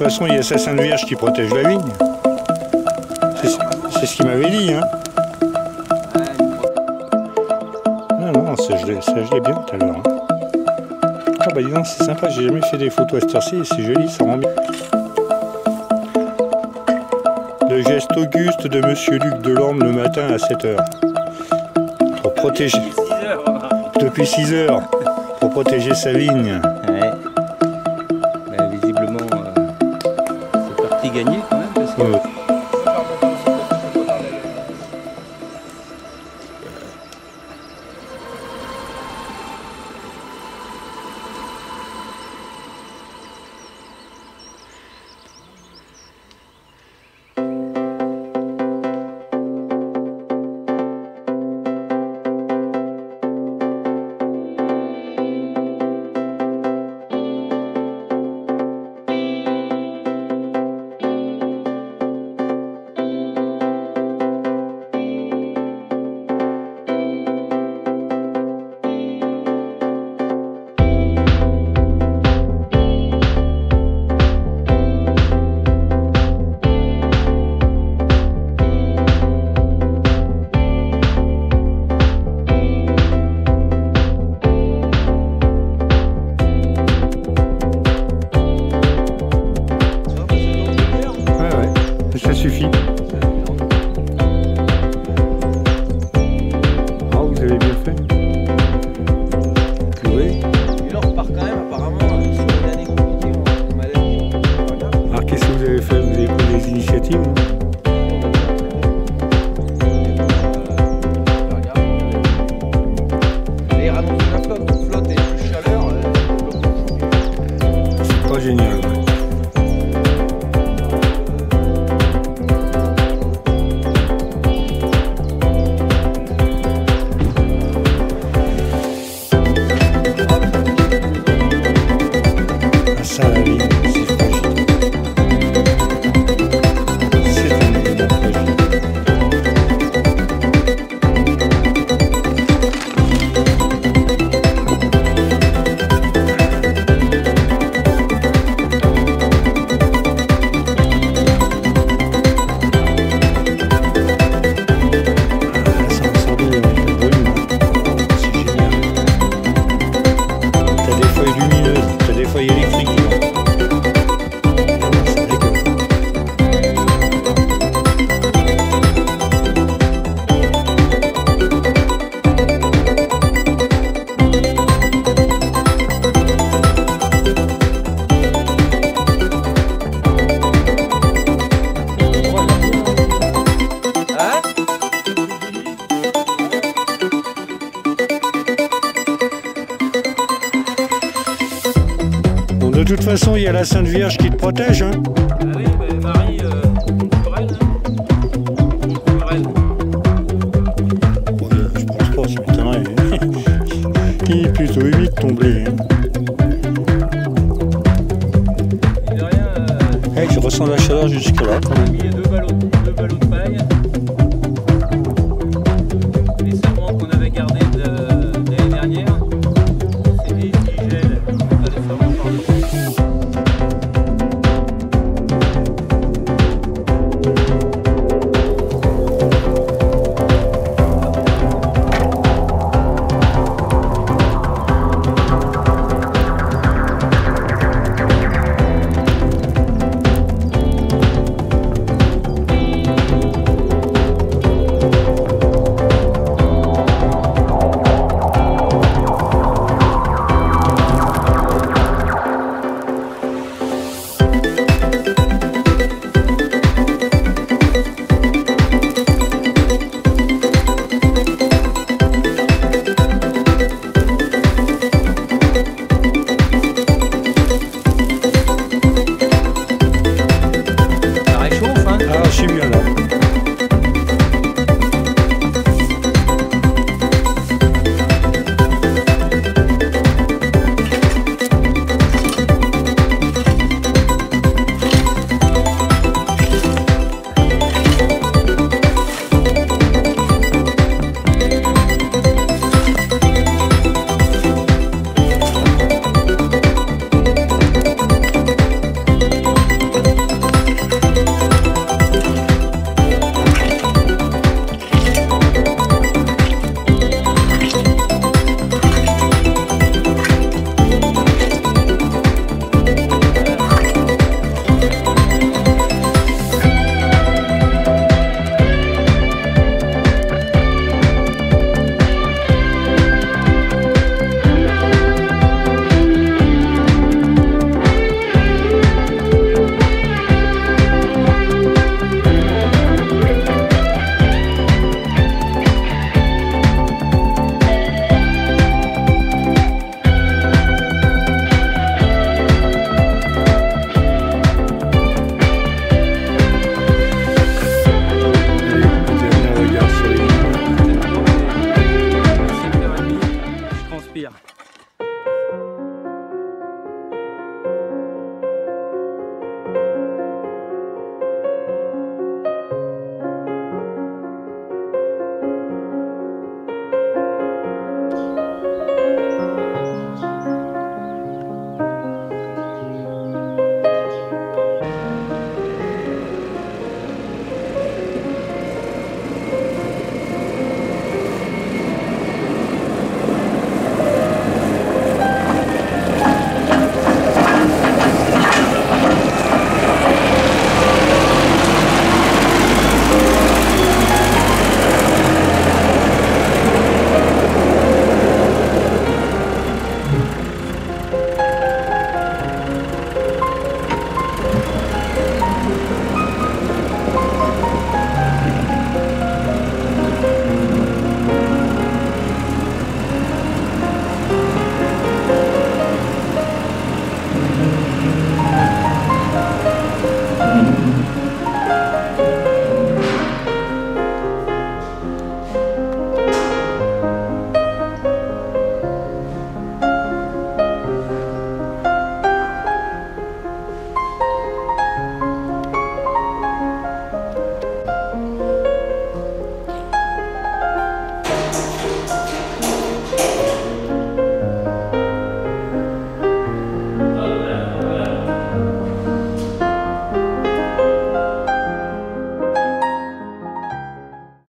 façon, il y a sa Sainte Vierge qui protège la vigne. C'est ce qu'il m'avait dit, hein. Non, ça je l'ai bien tout à l'heure. Hein. Ah bah dis donc, c'est sympa, j'ai jamais fait des photos à cette heure-ci et c'est joli, ça rend bien. Le geste auguste de Monsieur Luc Delorme le matin à 7h. Pour protéger... Depuis 6 heures. Pour protéger sa vigne. Ouais. Bah, visiblement, c'est parti gagner quand même. Parce que... Ouais. Ça suffit. Ah, vous avez bien fait. Oui. Et là, on repart quand même, apparemment, sur une année compliquée en maladie. Alors, qu'est-ce que vous avez fait? Vous avez pris des initiatives? Les rallonges de la flotte et plus chaleur, c'est pas génial. Ça, la vie, c'est fragile. C'est un élément fragile. Ça en sort bien avec le volume. C'est génial. T'as des feuilles lumineuses, t'as des feuilles électriques. De toute façon, il y a la Sainte Vierge qui te protège. Hein. Ah oui, bah, Marie, Tourelle. Ouais, je pense pas, ça m'étonnerait. Il est plutôt humide ton blé. Hein. Il de rien, Hey, je ressens la chaleur jusque-là. on a mis deux ballots de paille. Les serments qu'on avait gardés de l'année dernière. C'est des gels. On a des serments par-dessus. Ah, je suis bien là.